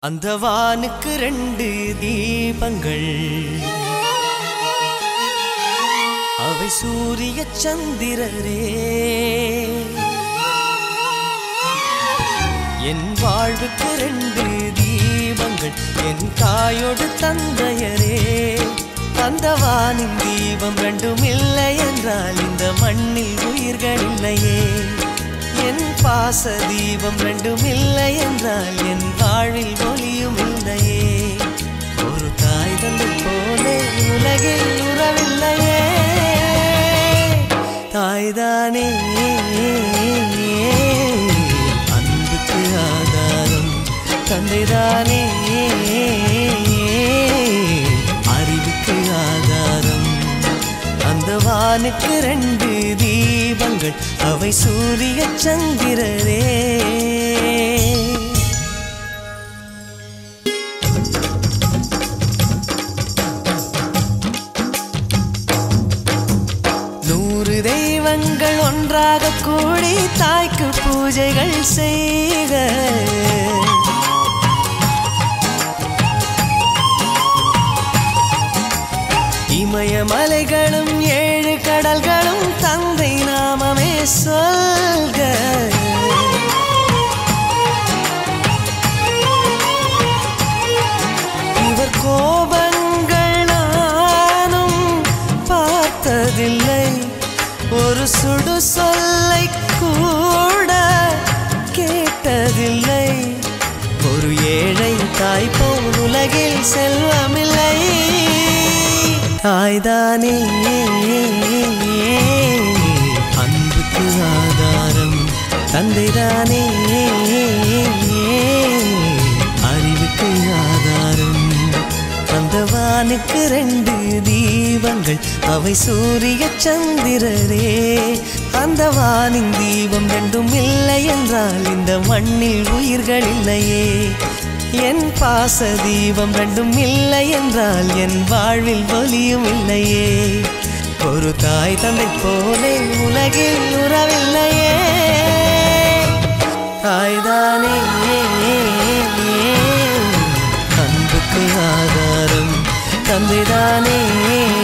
அந்த வானுக்கு ரெண்டு தீபங்கள், அவை சூரிய சந்திரரே. என் வாழ்வுக்கு ரெண்டு தீபங்கள், என் தாயோடு தந்தையரே. அந்த வானின் தீபம் ரெண்டும் இல்லை என்றால் இந்த மண்ணில் உயிர்கள் இல்லையே. என் பாச தீபம் ரெண்டும் இல்லை என்றால் என் வாழ்வில் ஒளியும் இல்லையே. ஒரு தாய் தந்தை போலே உலகில் உறவில்லையே. தாய்தானே அன்புக்கு ஆதாரம், தந்தைதானே அறிவுக்கு ஆதாரம். அந்த வானுக்கு ரெண்டு தீபங்கள், அவை சூரிய சந்திரரே. நூறு தெய்வங்கள் ஒன்றாக கூடி தாய்க்கு பூஜைகள் செய்க. இமயமலைகளும் ஏழு கடல்களும் தந்தை நாமமே சொல்க. இவர் கோபங்கள் நானும் பார்த்ததில்லை, ஒரு சுடு சொல்லை கூட கேட்டதில்லை. ஒரு ஏழை தாய் போல் உலகில் செல்வமில்லை. தாய்தானே அன்புக்கு ஆதாரம், தந்தைதானே அறிவுக்கு ஆதாரம். அந்த வானுக்கு ரெண்டு தீபங்கள், அவை சூரிய சந்திரரே. அந்த வானின் தீபம் ரெண்டும் இல்லை என்றால் இந்த மண்ணில் உயிர்கள் இல்லையே. என் பாச தீபம் ரெண்டும் இல்லை என்றால் என் வாழ்வில் ஒளியும் இல்லையே. ஒரு தாய் தந்தை போலே உலகில் உறவில்லையே. தாய்தானே அன்புக்கு ஆதாரம், தந்தைதானே